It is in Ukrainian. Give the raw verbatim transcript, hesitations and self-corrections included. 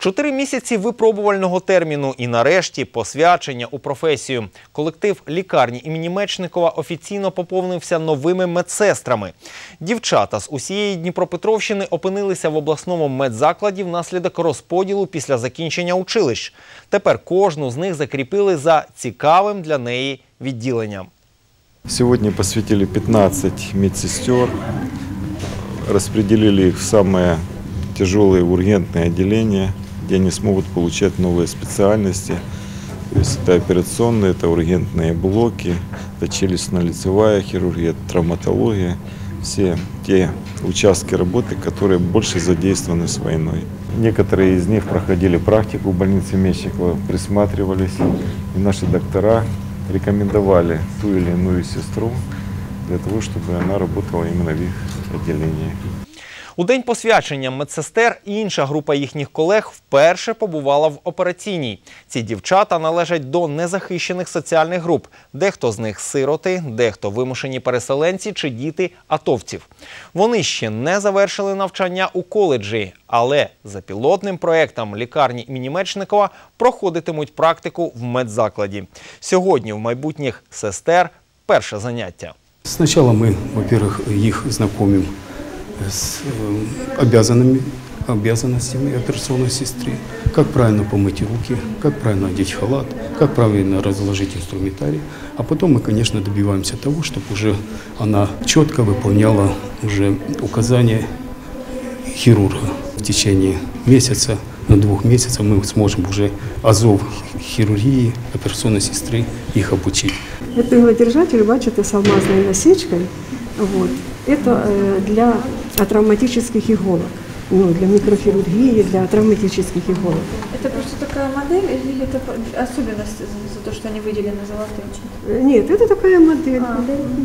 Чотири місяці випробувального терміну і нарешті посвячення у професію. Колектив лікарні імені Мечникова офіційно поповнився новими медсестрами. Дівчата з усієї Дніпропетровщини опинилися в обласному медзакладі внаслідок розподілу після закінчення училищ. Тепер кожну з них закріпили за цікавим для неї відділенням. Сегодня посвятили пятнадцать медсестер, распределили их в самые тяжелые ургентные отделения, где они смогут получать новые специальности. То есть это операционные, это ургентные блоки, это челюстно-лицевая хирургия, травматология. Все те участки работы, которые больше задействованы с войной. Некоторые из них проходили практику в больнице Мечникова, присматривались, и наши доктора рекомендовали ту или иную сестру для того, чтобы она работала именно в их отделении. У день посвячення медсестер інша група їхніх колег вперше побувала в операційній. Ці дівчата належать до незахищених соціальних груп. Дехто з них сироти, дехто вимушені переселенці чи діти атовців. Вони ще не завершили навчання у коледжі, але за пілотним проєктом лікарні імені Мечникова проходитимуть практику в медзакладі. Сьогодні в майбутніх сестер перше заняття. Спочатку ми, во-первых, їх знайомимо с обязанными, обязанностями операционной сестры, как правильно помыть руки, как правильно одеть халат, как правильно разложить инструментарий. А потом мы, конечно, добиваемся того, чтобы уже она четко выполняла уже указания хирурга. В течение месяца, на двух месяцев мы сможем уже азов хирургии, операционной сестры их обучить. Это иглодержатель, бачите, с алмазной насечкой. Вот. Это для травматических иголок, ну, для микрохирургии, для травматических иголок. Это просто такая модель или это особенность за то, что они выделены золотым? Нет, это такая модель. А.